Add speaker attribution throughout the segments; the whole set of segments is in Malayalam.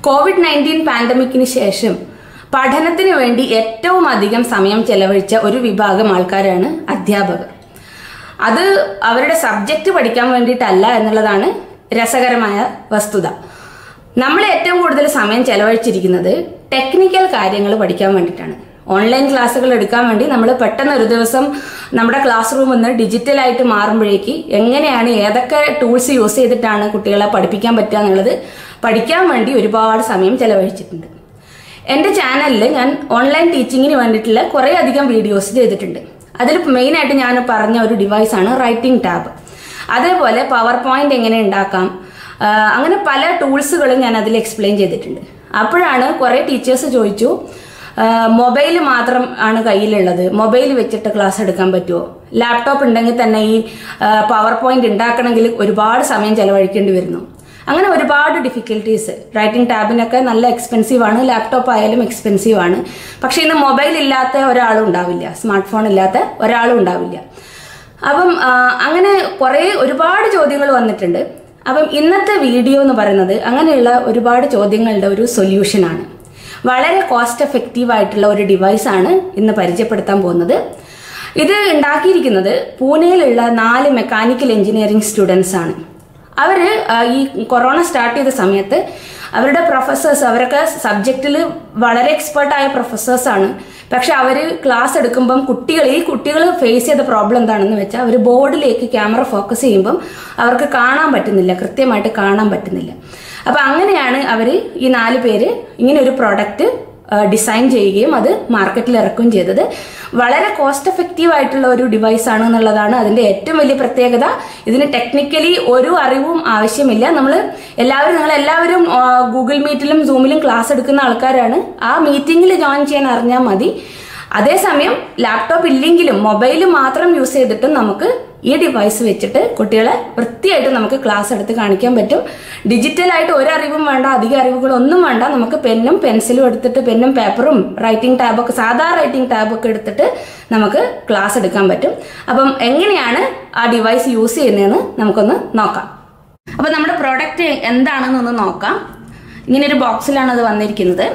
Speaker 1: COVID-19 പാൻഡമിക്കിന് ശേഷം പഠനത്തിന് വേണ്ടി ഏറ്റവും അധികം സമയം ചെലവഴിച്ച ഒരു വിഭാഗം ആൾക്കാരാണ് അധ്യാപകർ. അത് അവരുടെ സബ്ജക്റ്റ് പഠിക്കാൻ വേണ്ടിയിട്ടല്ല എന്നുള്ളതാണ് രസകരമായ വസ്തുത. നമ്മൾ ഏറ്റവും കൂടുതൽ സമയം ചെലവഴിച്ചിരിക്കുന്നത് ടെക്നിക്കൽ കാര്യങ്ങൾ പഠിക്കാൻ വേണ്ടിയിട്ടാണ്. ഓൺലൈൻ ക്ലാസ്സുകൾ എടുക്കാൻ വേണ്ടി നമ്മൾ പെട്ടെന്ന് ഒരു ദിവസം നമ്മുടെ ക്ലാസ് റൂമിൽ നിന്ന് ഡിജിറ്റലായിട്ട് മാറുമ്പോഴേക്ക് എങ്ങനെയാണ് ഏതൊക്കെ ടൂൾസ് യൂസ് ചെയ്തിട്ടാണ് കുട്ടികളെ പഠിപ്പിക്കാൻ പറ്റുക എന്നുള്ളത് പഠിക്കാൻ വേണ്ടി ഒരുപാട് സമയം ചെലവഴിച്ചിട്ടുണ്ട്. എൻ്റെ ചാനലിൽ ഞാൻ ഓൺലൈൻ ടീച്ചിങ്ങിന് വേണ്ടിയിട്ടുള്ള കുറേ അധികം വീഡിയോസ് ചെയ്തിട്ടുണ്ട്. അതിൽ മെയിനായിട്ട് ഞാൻ പറഞ്ഞ ഒരു ഡിവൈസാണ് റൈറ്റിംഗ് ടാബ്. അതേപോലെ പവർ പോയിന്റ് എങ്ങനെ ഉണ്ടാക്കാം, അങ്ങനെ പല ടൂൾസുകളും ഞാൻ അതിൽ എക്സ്പ്ലെയിൻ ചെയ്തിട്ടുണ്ട്. അപ്പോഴാണ് കുറേ ടീച്ചേഴ്സ് ചോദിച്ചു, മൊബൈൽ മാത്രം ആണ് കയ്യിലുള്ളത്, മൊബൈൽ വെച്ചിട്ട് ക്ലാസ് എടുക്കാൻ പറ്റുമോ? ലാപ്ടോപ്പ് ഉണ്ടെങ്കിൽ തന്നെ ഈ പവർ പോയിന്റ് ഉണ്ടാക്കണമെങ്കിൽ ഒരുപാട് സമയം ചെലവഴിക്കേണ്ടി വരുന്നു. അങ്ങനെ ഒരുപാട് ഡിഫിക്കൽട്ടീസ്. റൈറ്റിംഗ് ടാബിനൊക്കെ നല്ല എക്സ്പെൻസീവ് ആണ്, ലാപ്ടോപ്പ് ആയാലും എക്സ്പെൻസീവ് ആണ്. പക്ഷെ ഇന്ന് മൊബൈൽ ഇല്ലാത്ത ഒരാളും ഉണ്ടാവില്ല, സ്മാർട്ട് ഫോൺ ഇല്ലാത്ത ഒരാളും ഉണ്ടാവില്ല. അപ്പം അങ്ങനെ ഒരുപാട് ചോദ്യങ്ങൾ വന്നിട്ടുണ്ട്. അപ്പം ഇന്നത്തെ വീഡിയോ എന്ന് പറയുന്നത് അങ്ങനെയുള്ള ഒരുപാട് ചോദ്യങ്ങളുടെ ഒരു സൊല്യൂഷനാണ്. വളരെ കോസ്റ്റ് എഫക്റ്റീവ് ആയിട്ടുള്ള ഒരു ഡിവൈസാണ് ഇന്ന് പരിചയപ്പെടുത്താൻ പോകുന്നത്. ഇത് ഉണ്ടാക്കിയിരിക്കുന്നത് പൂനെയിലുള്ള 4 മെക്കാനിക്കൽ എഞ്ചിനീയറിംഗ് സ്റ്റുഡൻസ് ആണ്. അവർ ഈ കൊറോണ സ്റ്റാർട്ട് ചെയ്ത സമയത്ത് അവരുടെ പ്രൊഫസേഴ്സ്, അവരൊക്കെ സബ്ജക്റ്റിൽ വളരെ എക്സ്പേർട്ടായ പ്രൊഫസേഴ്സാണ്. പക്ഷെ അവർ ക്ലാസ് എടുക്കുമ്പം കുട്ടികൾ ഫേസ് ചെയ്ത പ്രോബ്ലം എന്താണെന്ന് വെച്ചാൽ അവർ ബോർഡിലേക്ക് ക്യാമറ ഫോക്കസ് ചെയ്യുമ്പം അവർക്ക് കാണാൻ പറ്റുന്നില്ല, കൃത്യമായിട്ട് കാണാൻ പറ്റുന്നില്ല. അപ്പം അങ്ങനെയാണ് അവർ ഈ 4 പേര് ഇങ്ങനെ ഒരു പ്രോഡക്റ്റ് ഡിസൈൻ ചെയ്യുകയും അത് മാർക്കറ്റിൽ ഇറക്കുകയും ചെയ്തത്. വളരെ കോസ്റ്റ് എഫക്റ്റീവ് ആയിട്ടുള്ള ഒരു ഡിവൈസ് ആണ് എന്നുള്ളതാണ് അതിന്റെ ഏറ്റവും വലിയ പ്രത്യേകത. ഇതിന് ടെക്നിക്കലി ഒരു അറിവും ആവശ്യമില്ല. നിങ്ങളെല്ലാവരും ഗൂഗിൾ മീറ്റിലും സൂമിലും ക്ലാസ് എടുക്കുന്ന ആൾക്കാരാണ്. ആ മീറ്റിംഗിൽ ജോയിൻ ചെയ്യാൻ അറിഞ്ഞാൽ മതി. അതേസമയം ലാപ്ടോപ്പ് ഇല്ലെങ്കിലും മൊബൈൽ മാത്രം യൂസ് ചെയ്തിട്ട് നമുക്ക് ഈ ഡിവൈസ് വെച്ചിട്ട് കുട്ടികളെ വൃത്തിയായിട്ട് നമുക്ക് ക്ലാസ് എടുത്ത് കാണിക്കാൻ പറ്റും. ഡിജിറ്റലായിട്ട് ഒരറിവും വേണ്ട, അധിക അറിവുകളൊന്നും വേണ്ട. നമുക്ക് പെന്നും പെൻസിലും എടുത്തിട്ട്, പെന്നും പേപ്പറും റൈറ്റിംഗ് ടാബൊക്കെ, സാധാ റൈറ്റിംഗ് ടാബൊക്കെ എടുത്തിട്ട് നമുക്ക് ക്ലാസ് എടുക്കാൻ പറ്റും. അപ്പം എങ്ങനെയാണ് ആ ഡിവൈസ് യൂസ് ചെയ്യുന്നതെന്ന് നമുക്കൊന്ന് നോക്കാം. അപ്പം നമ്മുടെ പ്രോഡക്റ്റ് എന്താണെന്നൊന്ന് നോക്കാം. ഇങ്ങനൊരു ബോക്സിലാണ് അത് വന്നിരിക്കുന്നത്.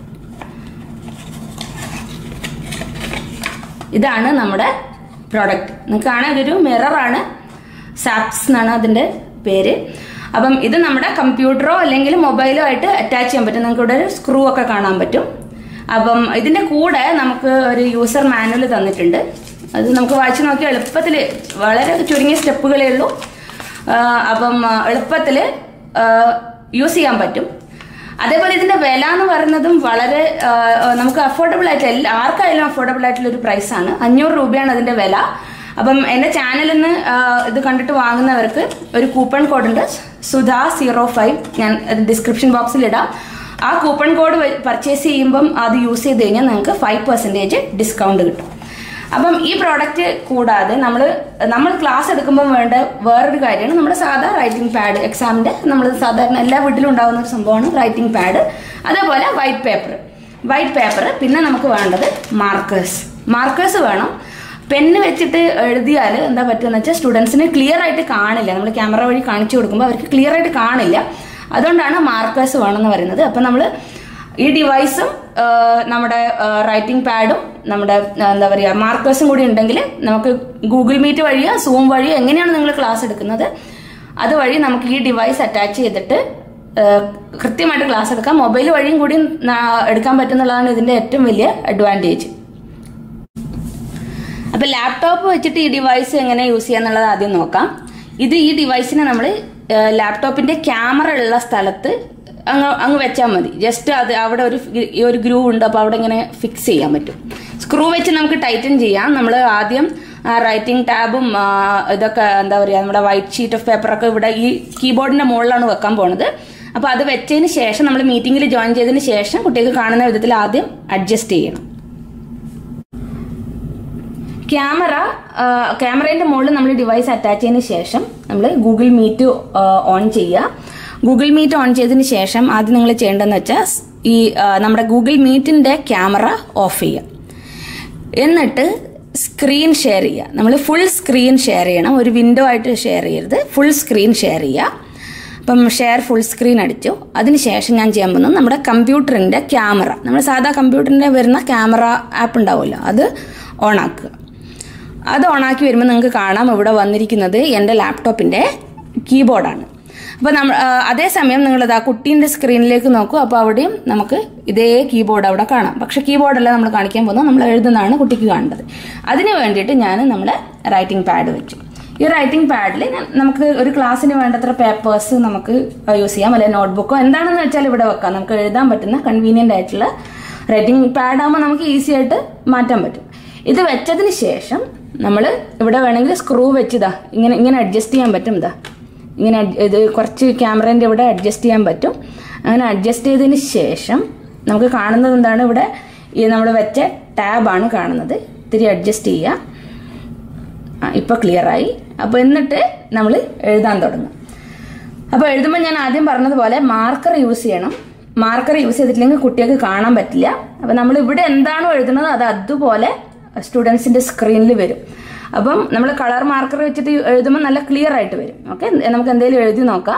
Speaker 1: ഇതാണ് നമ്മുടെ പ്രോഡക്റ്റ്. നിങ്ങൾക്ക് കാണാൻ ഇതൊരു മിററാണ്, സാപ്സ് എന്നാണ് അതിൻ്റെ പേര്. അപ്പം ഇത് നമ്മുടെ കമ്പ്യൂട്ടറോ അല്ലെങ്കിൽ മൊബൈലോ ആയിട്ട് അറ്റാച്ച് ചെയ്യാൻ പറ്റും. നിങ്ങൾക്ക് ഇവിടെ ഒരു സ്ക്രൂ ഒക്കെ കാണാൻ പറ്റും. അപ്പം ഇതിൻ്റെ കൂടെ നമുക്ക് ഒരു യൂസർ മാനുവൽ തന്നിട്ടുണ്ട്. അത് നമുക്ക് വായിച്ച് നോക്കി എളുപ്പത്തിൽ, വളരെ ചുരുങ്ങിയ സ്റ്റെപ്പുകളേ ഉള്ളൂ. അപ്പം എളുപ്പത്തിൽ യൂസ് ചെയ്യാൻ പറ്റും. അതേപോലെ ഇതിന്റെ വില എന്ന് പറയുന്നതും വളരെ നമുക്ക് അഫോർഡബിൾ ആയിട്ട്, ആർക്കായാലും അഫോർഡബിൾ ആയിട്ടുള്ള ഒരു പ്രൈസാണ്. 500 രൂപയാണ് അതിന്റെ വില. അപ്പം എന്റെ ചാനലിൽ നിന്ന് ഇത് കണ്ടിട്ട് വാങ്ങുന്നവർക്ക് ഒരു കൂപ്പൺ കോഡ് ഉണ്ട്, സുധ05. ഞാൻ ഡിസ്ക്രിപ്ഷൻ ബോക്സിൽ ഇടാം. ആ കൂപ്പൺ കോഡ് പർച്ചേസ് ചെയ്യുമ്പം അത് യൂസ് ചെയ്ത് കഴിഞ്ഞാൽ നിങ്ങൾക്ക് 5% ഡിസ്കൗണ്ട് കിട്ടും. അപ്പം ഈ പ്രോഡക്റ്റ് കൂടാതെ നമ്മൾ ക്ലാസ് എടുക്കുമ്പോൾ വേണ്ട വേറൊരു കാര്യമാണ് നമ്മുടെ സാധാ റൈറ്റിംഗ് പാഡ്. എക്സാമിന്റെ നമ്മൾ സാധാരണ എല്ലാ വീട്ടിലും ഉണ്ടാകുന്ന ഒരു സംഭവമാണ് റൈറ്റിംഗ് പാഡ്. അതേപോലെ വൈറ്റ് പേപ്പർ. പിന്നെ നമുക്ക് വേണ്ടത് മാർക്കേഴ്സ് വേണം. പെന്ന് വെച്ചിട്ട് എഴുതിയാൽ എന്താ പറ്റുമെന്ന് വെച്ചാൽ സ്റ്റുഡൻസിന് ക്ലിയർ ആയിട്ട് കാണില്ല. നമ്മൾ ക്യാമറ വഴി കാണിച്ചു കൊടുക്കുമ്പോൾ അവർക്ക് ക്ലിയർ ആയിട്ട് കാണില്ല. അതുകൊണ്ടാണ് മാർക്കേഴ്സ് വേണമെന്ന് പറയുന്നത്. അപ്പം നമ്മൾ ഈ ഡിവൈസും നമ്മുടെ റൈറ്റിംഗ് പാഡും നമ്മുടെ എന്താ പറയുക മാർക്കേഴ്സും കൂടി ഉണ്ടെങ്കിൽ നമുക്ക് ഗൂഗിൾ മീറ്റ് വഴിയോ സൂം വഴിയോ എങ്ങനെയാണ് നിങ്ങൾ ക്ലാസ് എടുക്കുന്നത് അതുവഴി നമുക്ക് ഈ ഡിവൈസ് അറ്റാച്ച് ചെയ്തിട്ട് കൃത്യമായിട്ട് ക്ലാസ് എടുക്കാം. മൊബൈൽ വഴിയും കൂടി എടുക്കാൻ പറ്റുന്നുള്ളതാണ് ഇതിന്റെ ഏറ്റവും വലിയ അഡ്വാൻറ്റേജ്. അപ്പൊ ലാപ്ടോപ്പ് വെച്ചിട്ട് ഈ ഡിവൈസ് എങ്ങനെ യൂസ് ചെയ്യാന്നുള്ളത് ആദ്യം നോക്കാം. ഈ ഡിവൈസിനെ നമ്മൾ ലാപ്ടോപ്പിന്റെ ക്യാമറ ഉള്ള സ്ഥലത്ത് അങ്ങ് വെച്ചാൽ മതി. ജസ്റ്റ് അത് അവിടെ ഒരു ഗ്രൂവ് ഉണ്ട്, അപ്പോൾ അവിടെ ഇങ്ങനെ ഫിക്സ് ചെയ്യാൻ പറ്റും. സ്ക്രൂ വെച്ച് നമുക്ക് ടൈറ്റൻ ചെയ്യാം. നമ്മൾ ആദ്യം റൈറ്റിംഗ് ടാബും ഇതൊക്കെ എന്താ പറയുക, നമ്മുടെ വൈറ്റ് ഷീറ്റ് ഓഫ് പേപ്പറൊക്കെ ഇവിടെ ഈ കീബോർഡിന്റെ മുകളിലാണ് വെക്കാൻ പോണത്. അപ്പോൾ അത് വെച്ചതിന് ശേഷം നമ്മൾ മീറ്റിംഗിൽ ജോയിൻ ചെയ്തതിന് ശേഷം കുട്ടികൾക്ക് കാണുന്ന വിധത്തിൽ ആദ്യം അഡ്ജസ്റ്റ് ചെയ്യണം. ക്യാമറേന്റെ മുകളിൽ നമ്മൾ ഡിവൈസ് അറ്റാച്ച് ചെയ്തതിന് ശേഷം നമ്മൾ ഗൂഗിൾ മീറ്റ് ഓൺ ചെയ്യുക. ഗൂഗിൾ മീറ്റ് ഓൺ ചെയ്തതിന് ശേഷം ആദ്യം നിങ്ങൾ ചെയ്യേണ്ടതെന്ന് വെച്ചാൽ ഈ നമ്മുടെ ഗൂഗിൾ മീറ്റിന്റെ ക്യാമറ ഓഫ് ചെയ്യുക. എന്നിട്ട് സ്ക്രീൻ ഷെയർ ചെയ്യുക. നമ്മൾ ഫുൾ സ്ക്രീൻ ഷെയർ ചെയ്യണം. ഒരു വിൻഡോ ആയിട്ട് ഷെയർ ചെയ്യരുത്, ഫുൾ സ്ക്രീൻ ഷെയർ ചെയ്യുക. അപ്പം ഷെയർ ഫുൾ സ്ക്രീൻ അടിച്ചു. അതിനുശേഷം ഞാൻ ചെയ്യാൻ പോകുന്നത് നമ്മുടെ കമ്പ്യൂട്ടറിൻ്റെ ക്യാമറ, നമ്മൾ സാധാ കമ്പ്യൂട്ടറിൻ്റെ വരുന്ന ക്യാമറ ആപ്പ് ഉണ്ടാവുമല്ലോ, അത് ഓണാക്കുക. അത് ഓണാക്കി വരുമ്പോൾ നിങ്ങൾക്ക് കാണാം ഇവിടെ വന്നിരിക്കുന്നത് എൻ്റെ ലാപ്ടോപ്പിൻ്റെ കീബോർഡാണ്. അപ്പോൾ അതേസമയം നിങ്ങളിത് ആ കുട്ടീൻ്റെ സ്ക്രീനിലേക്ക് നോക്കൂ. അപ്പോൾ അവിടെയും നമുക്ക് ഇതേ കീബോർഡ് അവിടെ കാണാം. പക്ഷെ കീബോർഡല്ല നമ്മൾ കാണിക്കാൻ പോകുന്നത്, നമ്മൾ എഴുതുന്നതാണ് കുട്ടിക്ക് കാണേണ്ടത്. അതിന് വേണ്ടിയിട്ട് ഞാൻ നമ്മുടെ റൈറ്റിംഗ് പാഡ് വെച്ചു. ഈ റൈറ്റിംഗ് പാഡിൽ നമുക്ക് ഒരു ക്ലാസ്സിന് വേണ്ടത്ര പേപ്പേഴ്സ് നമുക്ക് യൂസ് ചെയ്യാം, അല്ലെങ്കിൽ നോട്ട്ബുക്കോ എന്താണെന്ന് വെച്ചാൽ ഇവിടെ വെക്കാം. നമുക്ക് എഴുതാൻ പറ്റുന്ന കൺവീനിയൻ്റ് ആയിട്ടുള്ള റൈറ്റിംഗ് പാഡാകുമ്പോൾ നമുക്ക് ഈസി ആയിട്ട് മാറ്റാൻ പറ്റും. ഇത് വെച്ചതിന് ശേഷം നമ്മൾ ഇവിടെ വേണമെങ്കിൽ സ്ക്രൂ വെച്ചതാ ഇങ്ങനെ അഡ്ജസ്റ്റ് ചെയ്യാൻ പറ്റും. ഇങ്ങനെ ഇത് കുറച്ച് ക്യാമറേൻ്റെ ഇവിടെ അഡ്ജസ്റ്റ് ചെയ്യാൻ പറ്റും. അങ്ങനെ അഡ്ജസ്റ്റ് ചെയ്തതിന് ശേഷം നമുക്ക് കാണുന്നത് എന്താണ്, ഇവിടെ ഈ നമ്മൾ വെച്ച ടാബാണ് കാണുന്നത്. ഇത്തിരി അഡ്ജസ്റ്റ് ചെയ്യുക. ഇപ്പോൾ ക്ലിയറായി. അപ്പോൾ എന്നിട്ട് നമ്മൾ എഴുതാൻ തുടങ്ങും. അപ്പോൾ എഴുതുമ്പോൾ ഞാൻ ആദ്യം പറഞ്ഞതുപോലെ മാർക്കർ യൂസ് ചെയ്യണം. മാർക്കർ യൂസ് ചെയ്തിട്ടില്ലെങ്കിൽ കുട്ടികൾക്ക് കാണാൻ പറ്റില്ല. അപ്പോൾ നമ്മൾ ഇവിടെ എന്താണോ എഴുതുന്നത് അത് അതുപോലെ സ്റ്റുഡൻസിൻ്റെ സ്ക്രീനിൽ വരും. അപ്പം നമ്മൾ കളർ മാർക്കർ വെച്ചിട്ട് എഴുതുമ്പോൾ നല്ല ക്ലിയർ ആയിട്ട് വരും. ഓക്കെ, നമുക്ക് എന്തെങ്കിലും എഴുതി നോക്കാം.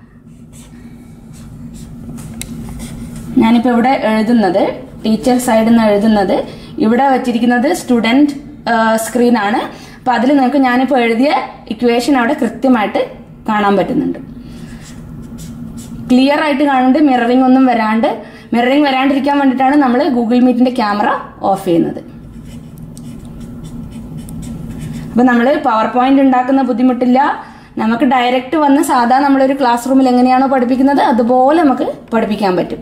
Speaker 1: ഞാനിപ്പോൾ ഇവിടെ എഴുതുന്നത് ടീച്ചർ സൈഡിൽ നിന്ന് എഴുതുന്നത്, ഇവിടെ വെച്ചിരിക്കുന്നത് സ്റ്റുഡൻറ് സ്ക്രീനാണ്. അപ്പോൾ അതിൽ നിങ്ങൾക്ക് ഞാനിപ്പോൾ എഴുതിയ ഇക്വേഷൻ അവിടെ കൃത്യമായിട്ട് കാണാൻ പറ്റുന്നുണ്ട്. ക്ലിയർ ആയിട്ട് കാണുന്നുണ്ട്. മിററിംഗ് ഒന്നും വരാണ്ട്, മിററിംഗ് വരാണ്ടിരിക്കാൻ വേണ്ടിയിട്ടാണ് നമ്മൾ ഗൂഗിൾ മീറ്റിന്റെ ക്യാമറ ഓഫ് ചെയ്യുന്നത്. അപ്പം നമ്മൾ പവർ പോയിന്റ് ഉണ്ടാക്കുന്ന ബുദ്ധിമുട്ടില്ല. നമുക്ക് ഡയറക്റ്റ് വന്ന് സാധാ നമ്മളൊരു ക്ലാസ് റൂമിൽ എങ്ങനെയാണോ പഠിപ്പിക്കുന്നത് അതുപോലെ നമുക്ക് പഠിപ്പിക്കാൻ പറ്റും.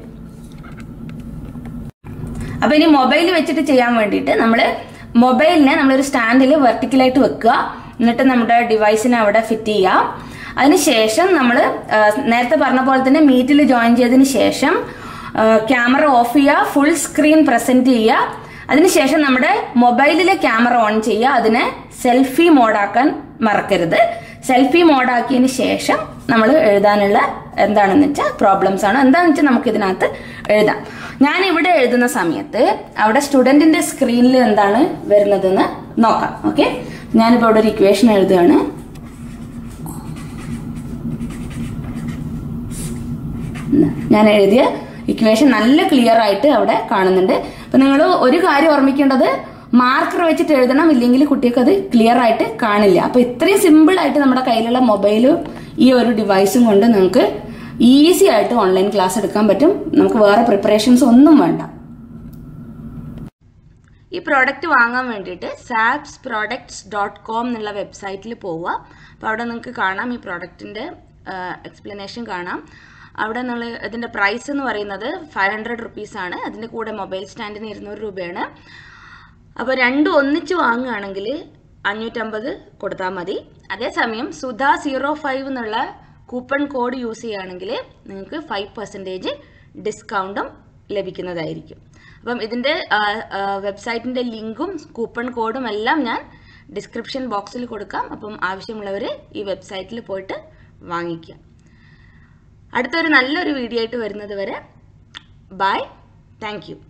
Speaker 1: അപ്പൊ ഇനി മൊബൈൽ വെച്ചിട്ട് ചെയ്യാൻ വേണ്ടിയിട്ട് നമ്മൾ മൊബൈലിനെ നമ്മളൊരു സ്റ്റാൻഡിൽ വെർട്ടിക്കലായിട്ട് വെക്കുക. എന്നിട്ട് നമ്മുടെ ഡിവൈസിനെ അവിടെ ഫിറ്റ് ചെയ്യാം. അതിനുശേഷം നമ്മൾ നേരത്തെ പറഞ്ഞ പോലെ തന്നെ മീറ്റിൽ ജോയിൻ ചെയ്തതിന് ശേഷം ക്യാമറ ഓഫ് ചെയ്യുക, ഫുൾ സ്ക്രീൻ പ്രസന്റ് ചെയ്യുക. അതിനുശേഷം നമ്മുടെ മൊബൈലിലെ ക്യാമറ ഓൺ ചെയ്യുക. അതിനെ സെൽഫി മോഡാക്കാൻ മറക്കരുത്. സെൽഫി മോഡാക്കിയതിന് ശേഷം നമ്മൾ എഴുതാനുള്ള എന്താണെന്ന് വെച്ചാൽ പ്രോബ്ലംസ് ആണ് എന്താണെന്ന് വെച്ചാൽ നമുക്ക് ഇതിനകത്ത് എഴുതാം. ഞാൻ ഇവിടെ എഴുതുന്ന സമയത്ത് അവിടെ സ്റ്റുഡന്റിന്റെ സ്ക്രീനിൽ എന്താണ് വരുന്നതെന്ന് നോക്കാം. ഓക്കെ, ഞാനിപ്പോൾ ഇവിടെ ഒരു ഇക്വേഷൻ എഴുതുകയാണ്. ഞാൻ എഴുതിയ ഇക്വേഷൻ നല്ല ക്ലിയർ ആയിട്ട് അവിടെ കാണുന്നുണ്ട്. അപ്പൊ നിങ്ങൾ ഒരു കാര്യം ഓർമ്മിക്കേണ്ടത്, മാർക്കർ വെച്ചിട്ട് എഴുതണം, ഇല്ലെങ്കിൽ കുട്ടികൾക്ക് അത് ക്ലിയർ ആയിട്ട് കാണില്ല. അപ്പൊ ഇത്രയും സിമ്പിൾ ആയിട്ട് നമ്മുടെ കയ്യിലുള്ള മൊബൈലും ഈ ഒരു ഡിവൈസും കൊണ്ട് നിങ്ങൾക്ക് ഈസി ആയിട്ട് ഓൺലൈൻ ക്ലാസ് എടുക്കാൻ പറ്റും. നമുക്ക് വേറെ പ്രിപ്പറേഷൻസ് ഒന്നും വേണ്ട. ഈ പ്രോഡക്റ്റ് വാങ്ങാൻ വേണ്ടിയിട്ട് sapsproducts.com എന്നുള്ള വെബ്സൈറ്റിൽ പോവുക. അപ്പോൾ അവിടെ നിങ്ങൾക്ക് കാണാം ഈ പ്രോഡക്റ്റിന്റെ എക്സ്പ്ലനേഷൻ കാണാം. അവിടെ നമ്മൾ ഇതിന്റെ പ്രൈസ് എന്ന് പറയുന്നത് 500 rupees ആണ്. അതിന്റെ കൂടെ മൊബൈൽ സ്റ്റാൻഡിന് 200 രൂപയാണ്. അപ്പോൾ രണ്ടും ഒന്നിച്ച് വാങ്ങുകയാണെങ്കിൽ 550 കൊടുത്താൽ മതി. അതേസമയം സുധ 05 എന്നുള്ള കൂപ്പൺ കോഡ് യൂസ് ചെയ്യുകയാണെങ്കിൽ നിങ്ങൾക്ക് 5% ഡിസ്കൗണ്ടും ലഭിക്കുന്നതായിരിക്കും. അപ്പം ഇതിൻ്റെ വെബ്സൈറ്റിൻ്റെ ലിങ്കും കൂപ്പൺ കോഡും എല്ലാം ഞാൻ ഡിസ്ക്രിപ്ഷൻ ബോക്സിൽ കൊടുക്കാം. അപ്പം ആവശ്യമുള്ളവർ ഈ വെബ്സൈറ്റിൽ പോയിട്ട് വാങ്ങിക്കുക. അടുത്തൊരു നല്ലൊരു വീഡിയോ ആയിട്ട് വരുന്നത് വരെ ബൈ, താങ്ക് യു.